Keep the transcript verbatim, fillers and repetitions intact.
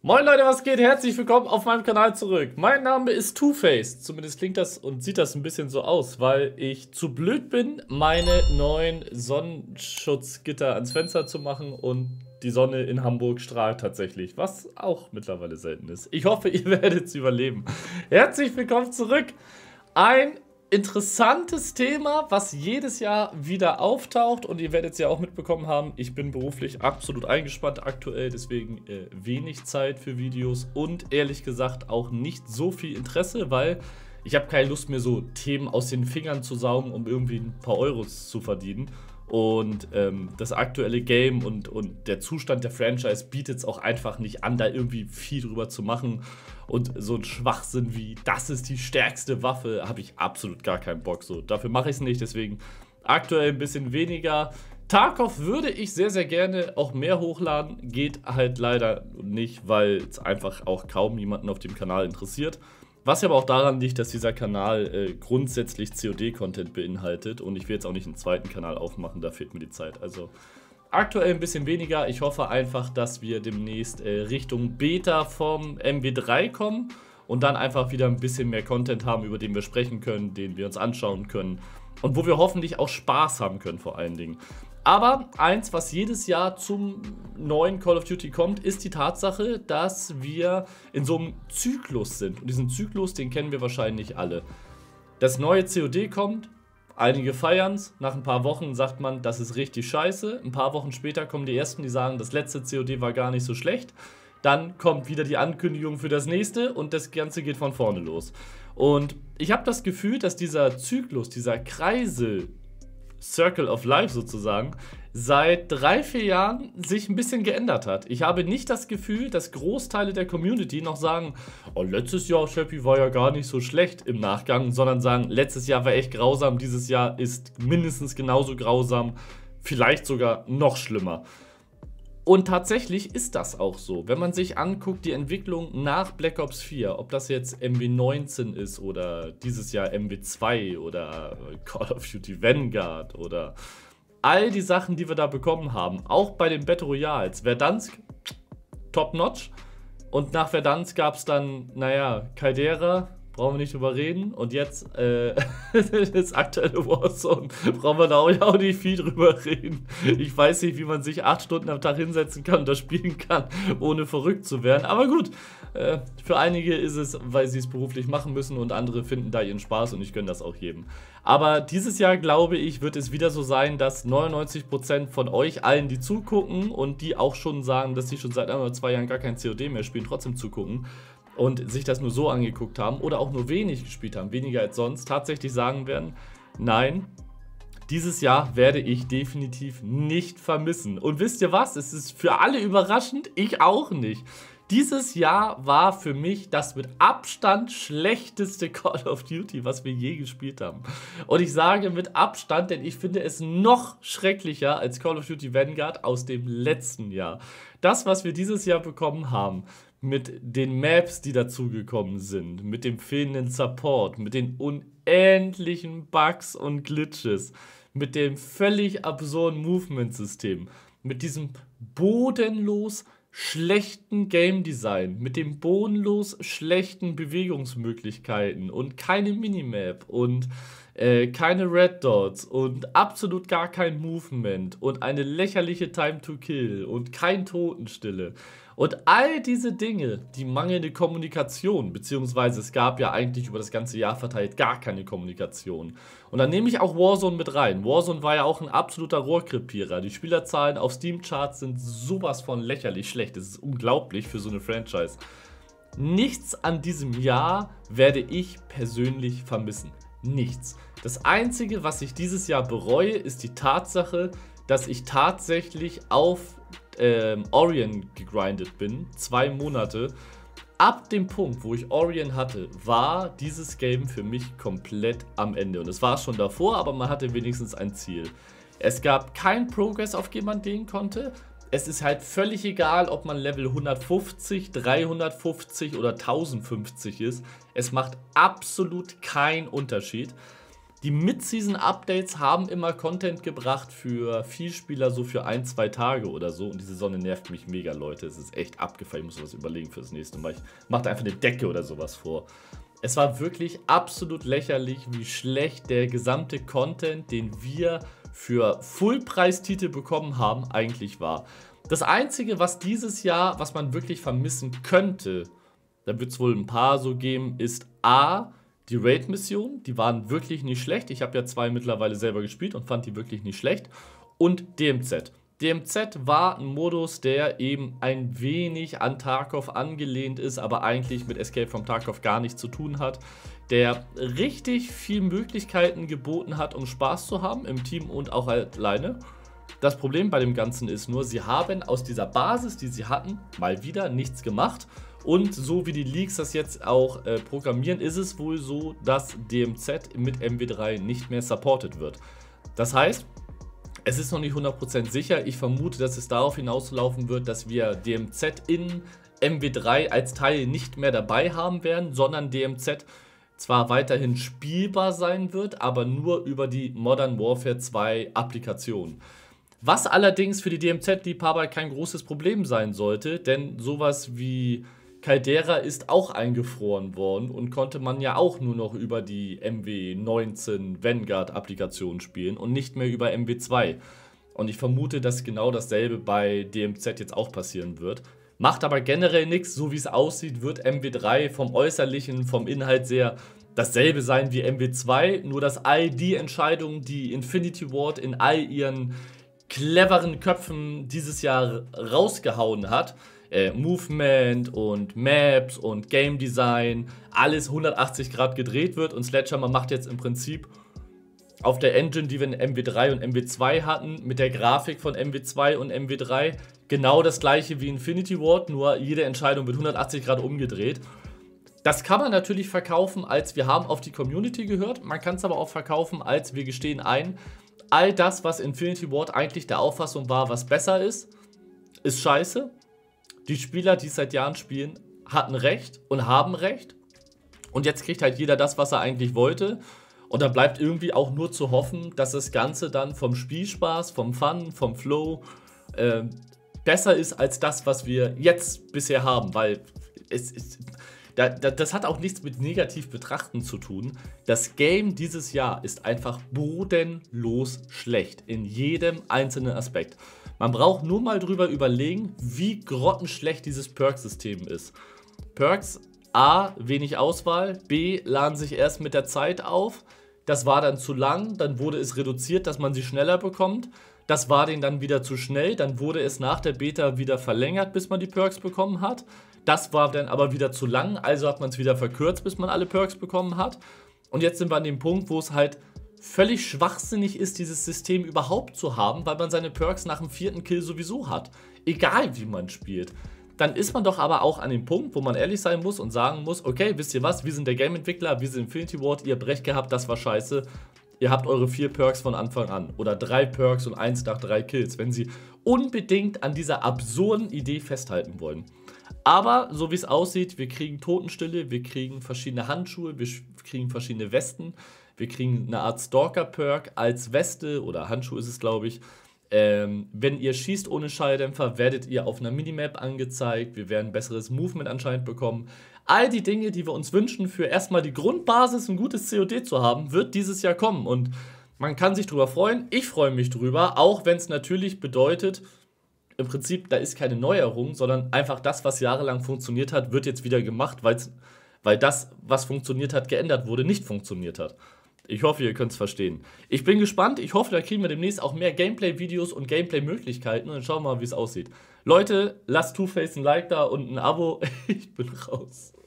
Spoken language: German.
Moin Leute, was geht? Herzlich willkommen auf meinem Kanal zurück. Mein Name ist Two-Face. Zumindest klingt das und sieht das ein bisschen so aus, weil ich zu blöd bin, meine neuen Sonnenschutzgitter ans Fenster zu machen und die Sonne in Hamburg strahlt tatsächlich, was auch mittlerweile selten ist. Ich hoffe, ihr werdet es überleben. Herzlich willkommen zurück. Ein interessantes Thema, was jedes Jahr wieder auftaucht, und ihr werdet es ja auch mitbekommen haben, ich bin beruflich absolut eingespannt aktuell, deswegen äh, wenig Zeit für Videos und ehrlich gesagt auch nicht so viel Interesse, weil ich habe keine Lust mehr, so Themen aus den Fingern zu saugen, um irgendwie ein paar Euros zu verdienen. Und ähm, das aktuelle Game und, und der Zustand der Franchise bietet es auch einfach nicht an, da irgendwie viel drüber zu machen. Und so ein Schwachsinn wie, das ist die stärkste Waffe, habe ich absolut gar keinen Bock. So, dafür mache ich es nicht, deswegen aktuell ein bisschen weniger. Tarkov würde ich sehr, sehr gerne auch mehr hochladen, geht halt leider nicht, weil es einfach auch kaum jemanden auf dem Kanal interessiert. Was aber auch daran liegt, dass dieser Kanal äh, grundsätzlich C O D-Content beinhaltet und ich will jetzt auch nicht einen zweiten Kanal aufmachen, da fehlt mir die Zeit. Also aktuell ein bisschen weniger. Ich hoffe einfach, dass wir demnächst äh, Richtung Beta vom M W drei kommen und dann einfach wieder ein bisschen mehr Content haben, über den wir sprechen können, den wir uns anschauen können und wo wir hoffentlich auch Spaß haben können vor allen Dingen. Aber eins, was jedes Jahr zum neuen Call of Duty kommt, ist die Tatsache, dass wir in so einem Zyklus sind. Und diesen Zyklus, den kennen wir wahrscheinlich alle. Das neue C O D kommt, einige feiern es, nach ein paar Wochen sagt man, das ist richtig scheiße. Ein paar Wochen später kommen die Ersten, die sagen, das letzte C O D war gar nicht so schlecht. Dann kommt wieder die Ankündigung für das nächste und das Ganze geht von vorne los. Und ich habe das Gefühl, dass dieser Zyklus, dieser Kreisel, Circle of Life sozusagen, seit drei, vier Jahren sich ein bisschen geändert hat. Ich habe nicht das Gefühl, dass Großteile der Community noch sagen, oh, letztes Jahr, Sheppy, war ja gar nicht so schlecht im Nachgang, sondern sagen, letztes Jahr war echt grausam, dieses Jahr ist mindestens genauso grausam, vielleicht sogar noch schlimmer. Und tatsächlich ist das auch so. Wenn man sich anguckt, die Entwicklung nach Black Ops vier, ob das jetzt M W neunzehn ist oder dieses Jahr M W zwei oder Call of Duty Vanguard oder all die Sachen, die wir da bekommen haben, auch bei den Battle Royals. Verdansk, top notch. Und nach Verdansk gab es dann, naja, Caldera, brauchen wir nicht drüber reden. Und jetzt, äh, das aktuelle Warzone, brauchen wir da auch nicht viel drüber reden. Ich weiß nicht, wie man sich acht Stunden am Tag hinsetzen kann und das spielen kann, ohne verrückt zu werden. Aber gut, äh, für einige ist es, weil sie es beruflich machen müssen und andere finden da ihren Spaß und ich gönne das auch jedem. Aber dieses Jahr, glaube ich, wird es wieder so sein, dass neunundneunzig Prozent von euch allen, die zugucken und die auch schon sagen, dass sie schon seit ein oder zwei Jahren gar kein C O D mehr spielen, trotzdem zugucken und sich das nur so angeguckt haben oder auch nur wenig gespielt haben, weniger als sonst, tatsächlich sagen werden, nein, dieses Jahr werde ich definitiv nicht vermissen. Und wisst ihr was? Es ist für alle überraschend, ich auch nicht. Dieses Jahr war für mich das mit Abstand schlechteste Call of Duty, was wir je gespielt haben. Und ich sage mit Abstand, denn ich finde es noch schrecklicher als Call of Duty Vanguard aus dem letzten Jahr. Das, was wir dieses Jahr bekommen haben, mit den Maps, die dazugekommen sind, mit dem fehlenden Support, mit den unendlichen Bugs und Glitches, mit dem völlig absurden Movement-System, mit diesem bodenlos schlechten Game Design, mit dem bodenlos schlechten Bewegungsmöglichkeiten und keine Minimap und äh, keine Red Dots und absolut gar kein Movement und eine lächerliche Time to Kill und kein Totenstille. Und all diese Dinge, die mangelnde Kommunikation, beziehungsweise es gab ja eigentlich über das ganze Jahr verteilt gar keine Kommunikation. Und dann nehme ich auch Warzone mit rein. Warzone war ja auch ein absoluter Rohrkrepierer. Die Spielerzahlen auf Steam-Charts sind sowas von lächerlich schlecht. Das ist unglaublich für so eine Franchise. Nichts an diesem Jahr werde ich persönlich vermissen. Nichts. Das Einzige, was ich dieses Jahr bereue, ist die Tatsache, dass ich tatsächlich auf ähm, Orion gegrindet bin, zwei Monate. Ab dem Punkt, wo ich Orion hatte, war dieses Game für mich komplett am Ende. Und es war schon davor, aber man hatte wenigstens ein Ziel. Es gab keinen Progress, auf den man gehen konnte. Es ist halt völlig egal, ob man Level hundertfünfzig, dreihundertfünfzig oder tausendfünfzig ist. Es macht absolut keinen Unterschied. Die Mid-Season-Updates haben immer Content gebracht für Vielspieler, so für ein, zwei Tage oder so. Und diese Sonne nervt mich mega, Leute. Es ist echt abgefallen. Ich muss was überlegen für das nächste Mal. Ich mache da einfach eine Decke oder sowas vor. Es war wirklich absolut lächerlich, wie schlecht der gesamte Content, den wir für Fullpreistitel bekommen haben, eigentlich war. Das Einzige, was dieses Jahr, was man wirklich vermissen könnte, da wird es wohl ein paar so geben, ist A, die Raid-Missionen. Die waren wirklich nicht schlecht. Ich habe ja zwei mittlerweile selber gespielt und fand die wirklich nicht schlecht. Und D M Z. D M Z war ein Modus, der eben ein wenig an Tarkov angelehnt ist, aber eigentlich mit Escape from Tarkov gar nichts zu tun hat. Der richtig viele Möglichkeiten geboten hat, um Spaß zu haben, im Team und auch alleine. Das Problem bei dem Ganzen ist nur, sie haben aus dieser Basis, die sie hatten, mal wieder nichts gemacht. Und so wie die Leaks das jetzt auch äh, programmieren, ist es wohl so, dass D M Z mit M W drei nicht mehr supported wird. Das heißt, es ist noch nicht hundert Prozent sicher. Ich vermute, dass es darauf hinauslaufen wird, dass wir D M Z in M W drei als Teil nicht mehr dabei haben werden, sondern D M Z zwar weiterhin spielbar sein wird, aber nur über die Modern Warfare zwei Applikation. Was allerdings für die D M Z-Liebhaber kein großes Problem sein sollte, denn sowas wie Caldera ist auch eingefroren worden und konnte man ja auch nur noch über die M W neunzehn Vanguard-Applikation spielen und nicht mehr über M W zwei. Und ich vermute, dass genau dasselbe bei D M Z jetzt auch passieren wird. Macht aber generell nichts, so wie es aussieht, wird M W drei vom Äußerlichen, vom Inhalt sehr dasselbe sein wie M W zwei, nur dass all die Entscheidungen, die Infinity Ward in all ihren cleveren Köpfen dieses Jahr rausgehauen hat, Äh, Movement und Maps und Game Design, alles hundertachtzig Grad gedreht wird und Sledgehammer macht jetzt im Prinzip auf der Engine, die wir in M W drei und M W zwei hatten, mit der Grafik von M W zwei und M W drei, genau das gleiche wie Infinity Ward, nur jede Entscheidung wird hundertachtzig Grad umgedreht. Das kann man natürlich verkaufen als wir haben auf die Community gehört, man kann es aber auch verkaufen als wir gestehen ein, all das, was Infinity Ward eigentlich der Auffassung war, was besser ist, ist scheiße. Die Spieler, die es seit Jahren spielen, hatten recht und haben recht. Und jetzt kriegt halt jeder das, was er eigentlich wollte. Und da bleibt irgendwie auch nur zu hoffen, dass das Ganze dann vom Spielspaß, vom Fun, vom Flow äh, besser ist als das, was wir jetzt bisher haben. Weil es ist, da, da, das hat auch nichts mit negativ betrachten zu tun. Das Game dieses Jahr ist einfach bodenlos schlecht in jedem einzelnen Aspekt. Man braucht nur mal drüber überlegen, wie grottenschlecht dieses Perk-System ist. Perks, A, wenig Auswahl, B, laden sich erst mit der Zeit auf. Das war dann zu lang, dann wurde es reduziert, dass man sie schneller bekommt. Das war denen dann wieder zu schnell, dann wurde es nach der Beta wieder verlängert, bis man die Perks bekommen hat. Das war dann aber wieder zu lang, also hat man es wieder verkürzt, bis man alle Perks bekommen hat. Und jetzt sind wir an dem Punkt, wo es halt völlig schwachsinnig ist, dieses System überhaupt zu haben, weil man seine Perks nach dem vierten Kill sowieso hat. Egal wie man spielt. Dann ist man doch aber auch an dem Punkt, wo man ehrlich sein muss und sagen muss, okay, wisst ihr was, wir sind der Game-Entwickler, wir sind Infinity Ward, ihr habt recht gehabt, das war scheiße. Ihr habt eure vier Perks von Anfang an. Oder drei Perks und eins nach drei Kills, wenn sie unbedingt an dieser absurden Idee festhalten wollen. Aber so wie es aussieht, wir kriegen Totenstille, wir kriegen verschiedene Handschuhe, wir kriegen verschiedene Westen. Wir kriegen eine Art Stalker-Perk als Weste oder Handschuh ist es, glaube ich. Ähm, wenn ihr schießt ohne Schalldämpfer, werdet ihr auf einer Minimap angezeigt. Wir werden besseres Movement anscheinend bekommen. All die Dinge, die wir uns wünschen, für erstmal die Grundbasis, ein gutes C O D zu haben, wird dieses Jahr kommen. Und man kann sich drüber freuen. Ich freue mich drüber, auch wenn es natürlich bedeutet, im Prinzip, da ist keine Neuerung, sondern einfach das, was jahrelang funktioniert hat, wird jetzt wieder gemacht, weil's, weil das, was funktioniert hat, geändert wurde, nicht funktioniert hat. Ich hoffe, ihr könnt es verstehen. Ich bin gespannt. Ich hoffe, da kriegen wir demnächst auch mehr Gameplay-Videos und Gameplay-Möglichkeiten. Und dann schauen wir mal, wie es aussieht. Leute, lasst Two Face ein Like da und ein Abo. Ich bin raus.